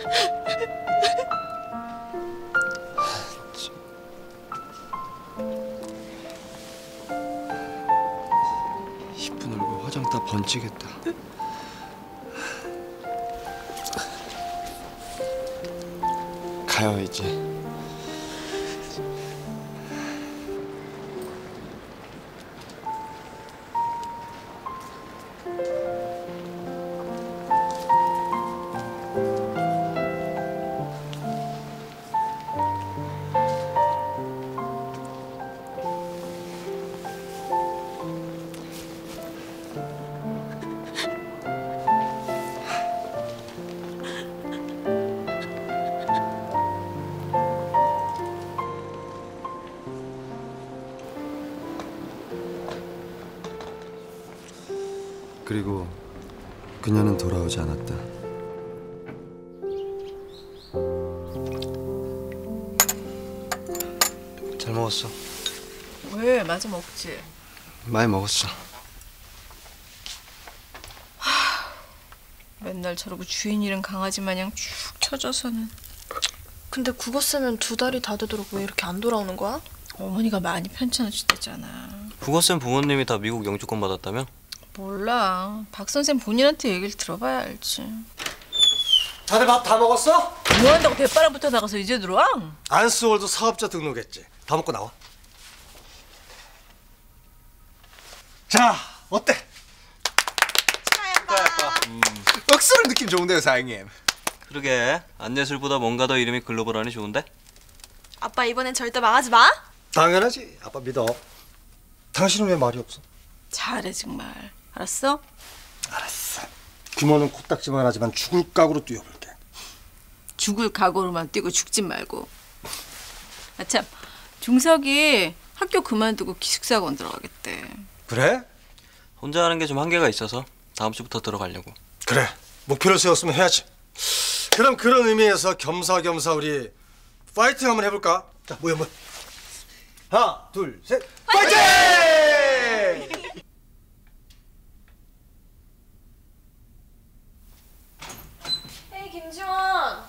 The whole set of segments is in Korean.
이쁜 얼굴 화장 다 번지겠다. 가요 이제. 그리고 그녀는 돌아오지 않았다. 잘 먹었어. 왜? 마저 먹지. 많이 먹었어. 맨날 저러고 주인 잃은 강아지 마냥 쭉 쳐져서는. 근데 국어 쓰면 2달이 다 되도록 왜 이렇게 안 돌아오는 거야? 어머니가 많이 편찮으시대잖아. 국어쌤 부모님이 다 미국 영주권 받았다며? 몰라. 박 선생 본인한테 얘기를 들어봐야 알지. 다들 밥 다 먹었어? 뭐 한다고 대바람부터 나가서 이제 들어와? 안스월드 사업자 등록했지. 다 먹고 나와. 자, 어때? 억수로 느낌 좋은데요, 사장님. 그러게 안예술보다 뭔가 더 이름이 글로벌하니 좋은데? 아빠 이번엔 절대 망하지 마. 당연하지. 아빠 믿어. 당신은 왜 말이 없어? 잘해 정말. 알았어? 알았어. 규모는 코딱지만 하지만 죽을 각오로 뛰어볼게. 죽을 각오로만 뛰고 죽진 말고. 아참, 중석이 학교 그만두고 기숙사학원 들어가겠대. 그래? 혼자 하는 게 좀 한계가 있어서 다음 주부터 들어가려고. 그래. 목표를 세웠으면 해야지. 그럼 그런 의미에서 겸사겸사 우리 파이팅 한번 해볼까? 자, 모여. 하나, 둘, 셋. 파이팅! 헤이 김지원.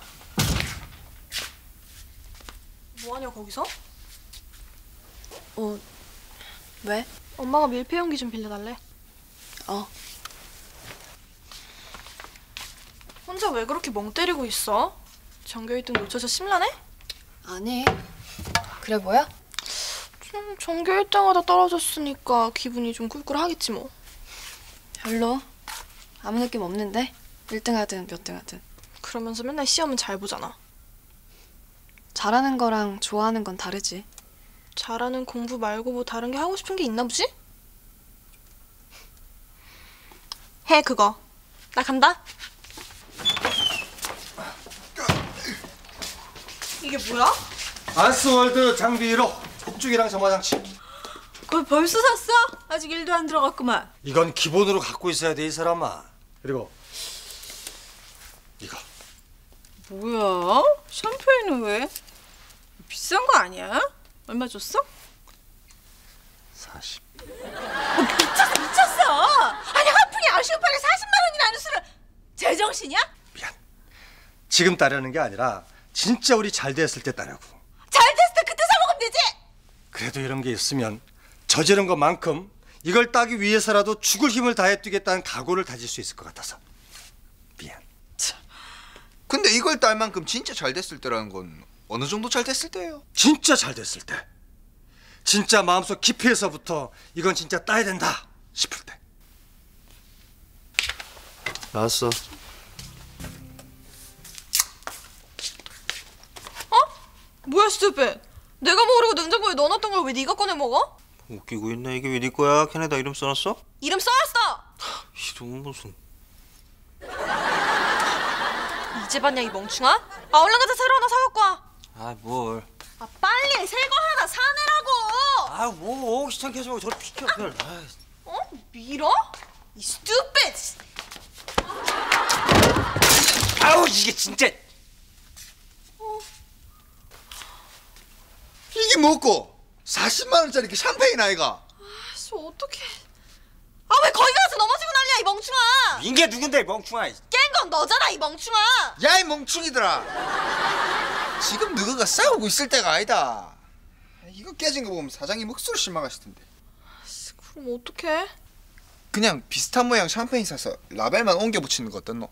뭐하냐 거기서? 왜? 엄마가 밀폐용기 좀 빌려달래. 혼자 왜 그렇게 멍 때리고 있어? 전교 1등 놓쳐서 심란해? 아니. 그래 보여? 좀 전교 1등하다 떨어졌으니까 기분이 좀 꿀꿀하겠지 뭐. 별로. 아무 느낌 없는데? 1등 하든 몇 등 하든. 그러면서 맨날 시험은 잘 보잖아. 잘하는 거랑 좋아하는 건 다르지. 잘하는 공부 말고 뭐 다른 게 하고 싶은 게 있나 보지? 해 그거. 나 간다. 이게 뭐야? 안스월드 장비 1호 폭죽이랑 점화장치. 그걸 벌써 샀어? 아직 일도 안 들어갔구만. 이건 기본으로 갖고 있어야 돼 이 사람아. 그리고 이거. 뭐야? 샴페인은 왜? 비싼 거 아니야? 얼마 줬어? 40. 미쳤어! 아니 한 푼이 아쉬운 판에 40만 원이라는 술을. 제정신이야? 미안. 지금 따려는 게 아니라 진짜 우리 잘 됐을 때 따려고. 잘 됐을 때 그때 사먹으면 되지! 그래도 이런 게 있으면 저지른 것만큼 이걸 따기 위해서라도 죽을 힘을 다해 뛰겠다는 각오를 다질 수 있을 것 같아서 미안. 근데 이걸 딸 만큼 진짜 잘 됐을 때라는 건 어느 정도 잘 됐을 때예요? 진짜 잘 됐을 때, 진짜 마음속 깊이에서부터 이건 진짜 따야 된다 싶을 때. 나왔어. 뭐야 스튜핏. 내가 모르고 냉장고에 넣어놨던 걸 왜 네가 꺼내 먹어? 웃기고 있네. 이게 왜 네 거야? 캔에다 이름 써놨어? 이름 써놨어! 이름 무슨... 이제 봤냐 이 멍충아? 아 얼른 가서 새로 하나 사갖고 와. 아 뭘... 아 빨리 새 거 하나 사내라고. 아 뭐 귀찮게 하지 말고 저리 비켜. 어? 밀어? 이 스튜핏. 아우 이게 진짜... 이게 뭐고? 40만 원짜리 그 샴페인 아이가? 아씨 어떡해. 아 왜 거기 가서 넘어지고 난리야 이 멍충아. 인게 누군데 멍충아. 깬 건 너잖아 이 멍충아. 야 이 멍충이들아. 지금 너희가 싸우고 있을 때가 아니다. 이거 깨진 거 보면 사장님 목소리 실망하실 텐데. 그럼 어떡해? 그냥 비슷한 모양 샴페인 사서 라벨만 옮겨 붙이는 거 어떻노?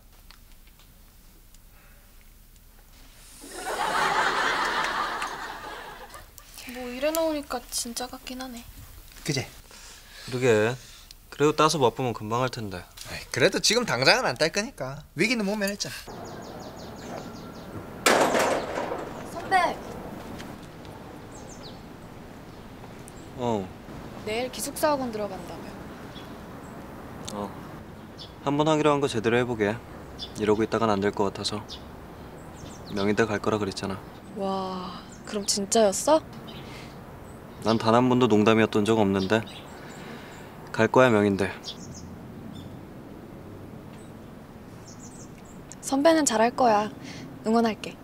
뭐 이래놓으니까 진짜 같긴 하네. 그제? 그러게. 그래도 따서 맛보면 금방 할 텐데. 그래도 지금 당장은 안 딸 거니까 위기는 못 면했잖아. 선배, 내일 기숙사 학원 들어간다며. 한번 하기로 한 거 제대로 해보게. 이러고 있다간 안 될 것 같아서. 명인대 갈 거라 그랬잖아. 와, 그럼 진짜였어? 난 단 한 번도 농담이었던 적 없는데 갈 거야 명인대. 선배는 잘할 거야. 응원할게.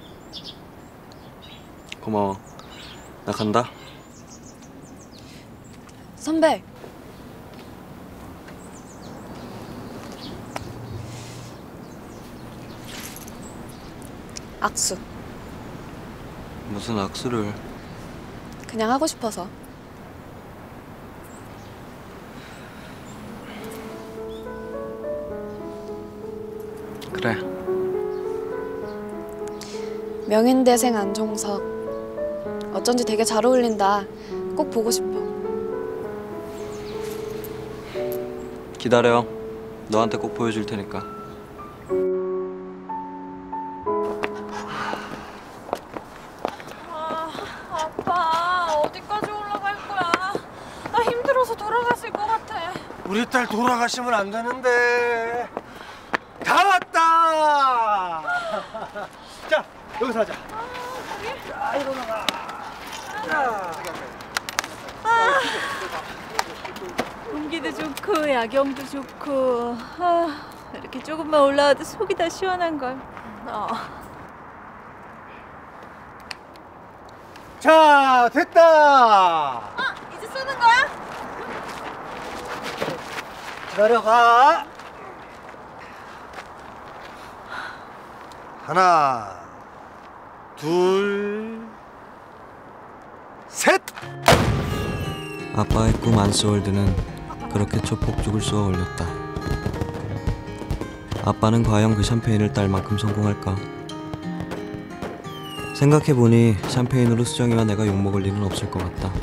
고마워. 나 간다. 선배. 악수. 무슨 악수를. 그냥 하고 싶어서. 그래. 명인대생 안종석. 어쩐지 되게 잘 어울린다. 꼭 보고 싶어. 기다려. 너한테 꼭 보여줄 테니까. 아빠 어디까지 올라갈 거야? 나 힘들어서 돌아갔을 것 같아. 우리 딸 돌아가시면 안 되는데. 다 왔다. 자, 여기서 하자. 자, 일어나가. 자. 공기도 좋고 야경도 좋고 이렇게 조금만 올라와도 속이 다 시원한 걸. 자, 됐다. 이제 쏘는 거야? 기다려가. 하나, 둘, 셋. 아빠의 꿈 안스월드는 그렇게 첫 폭죽을 쏘아 올렸다. 아빠는 과연 그 샴페인을 딸 만큼 성공할까? 생각해보니 샴페인으로 수정이와 내가 욕먹을 일은 없을 것 같다.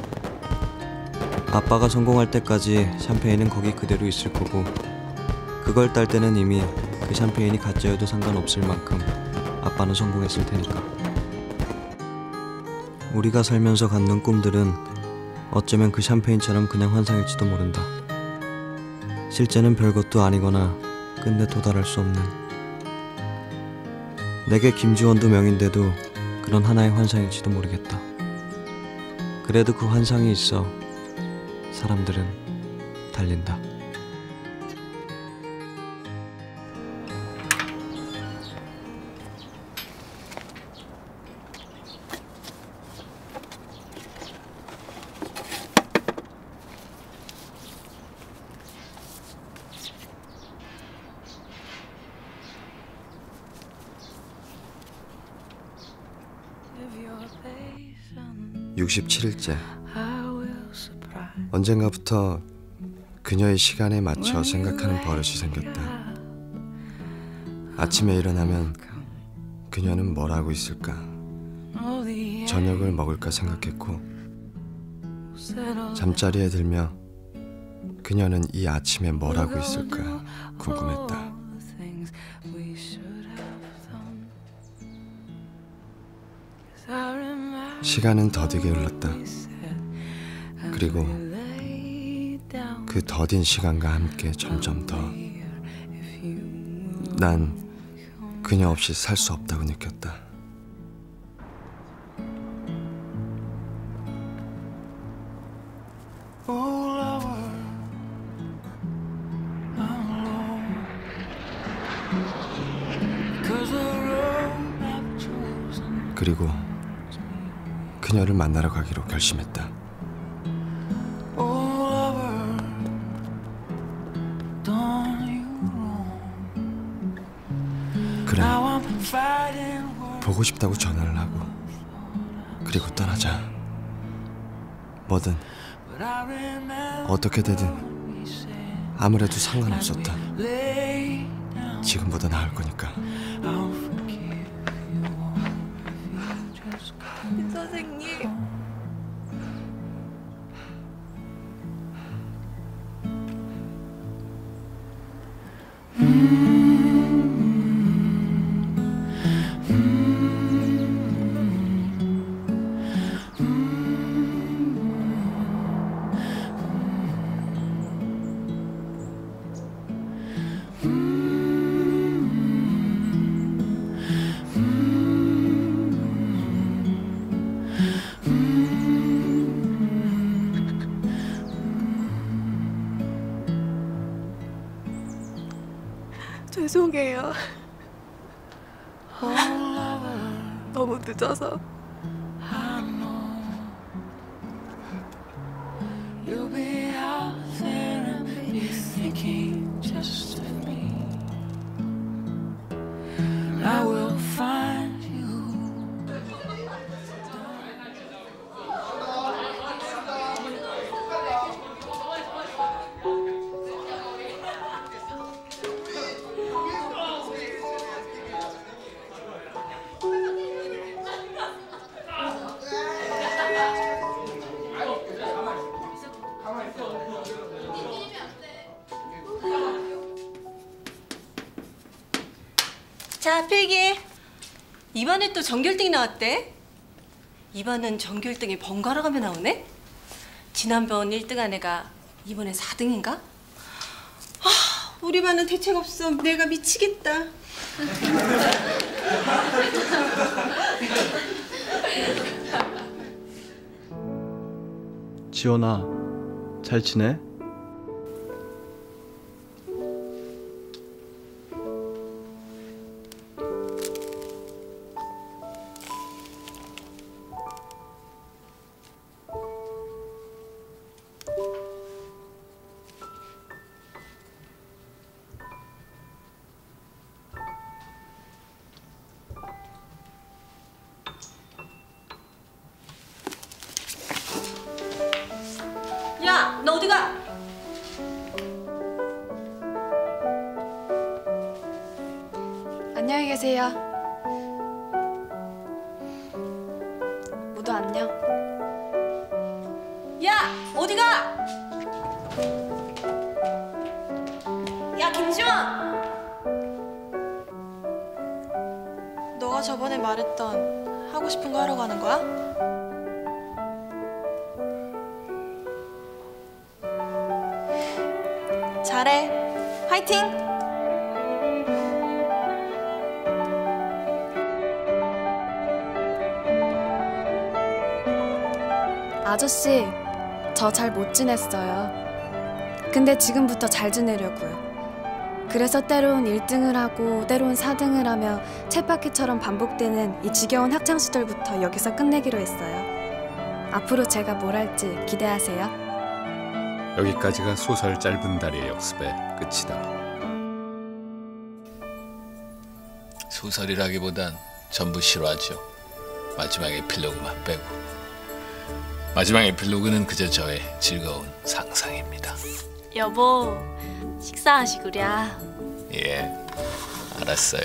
아빠가 성공할 때까지 샴페인은 거기 그대로 있을 거고 그걸 딸 때는 이미 그 샴페인이 가짜여도 상관없을 만큼 아빠는 성공했을 테니까. 우리가 살면서 갖는 꿈들은 어쩌면 그 샴페인처럼 그냥 환상일지도 모른다. 실제는 별것도 아니거나 끝내 도달할 수 없는. 내게 김주원도 명인데도 그런 하나의 환상일지도 모르겠다. 그래도 그 환상이 있어 사람들은 달린다. 육 67일째. 언젠가부터 그녀의 시간에 맞춰 생각하는 버릇이 생겼다. 아침에 일어나면 그녀는 뭘 하고 있을까? 저녁을 먹을까 생각했고, 잠자리에 들며 그녀는 이 아침에 뭘 하고 있을까 궁금했다. 시간은 더디게 흘렀다. 그리고 그 더딘 시간과 함께 점점 더 난 그녀 없이 살 수 없다고 느꼈다. 그리고 그녀를 만나러 가기로 결심했다. 그래, 보고 싶다고 전화를 하고 그리고 떠나자. 뭐든 어떻게 되든 아무래도 상관없었다. 지금보다 나을 거니까. 선생님. 죄송해요. 너무 늦어서. 자, 필기. 이번에 또 전교 1등이 나왔대. 이번은 전교 1등이 번갈아 가며 나오네? 지난번 1등한 애가 이번에 4등인가? 아, 우리 반은 대책 없어. 내가 미치겠다. 지원아, 잘 지내? 야, 너 어디 가? 안녕히 계세요. 모두 안녕. 야, 어디 가? 야, 김지원! 너가 저번에 말했던 하고 싶은 거 하러 가는 거야? 잘해. 화이팅! 아저씨, 저 잘 못 지냈어요. 근데 지금부터 잘 지내려고요. 그래서 때론 1등을 하고 때론 4등을 하며 쳇바퀴처럼 반복되는 이 지겨운 학창시절부터 여기서 끝내기로 했어요. 앞으로 제가 뭘 할지 기대하세요. 여기까지가 소설 짧은 다리의 역습의 끝이다. 소설이라기보단 전부 실화죠. 마지막 에필로그만 빼고. 마지막 에필로그는 그저 저의 즐거운 상상입니다. 여보, 식사하시구랴. 예, 알았어요.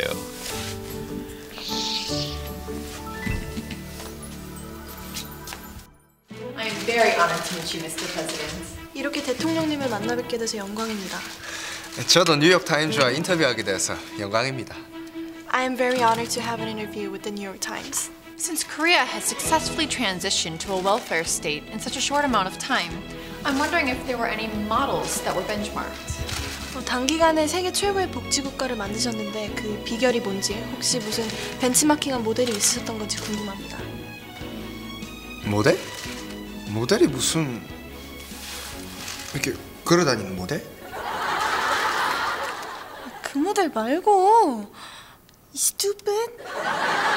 I am very honored to meet you, Mr. President. 이렇게 대통령님을 만나 뵙게 돼서 영광입니다. 저도 뉴욕 타임즈와 인터뷰하게 돼서 영광입니다. I am very honored to have an interview with the New York Times. Since Korea has successfully transitioned to a welfare state in such a short amount of time, I'm wondering if there were any models that were benchmarked. 단기간에 세계 최고의 복지국가를 만드셨는데 그 비결이 뭔지, 혹시 무슨 벤치마킹한 모델이 있으셨던 건지 궁금합니다. 모델? 모델이 무슨 이렇게 걸어다니는 모델? 그 모델 말고 이 stupid.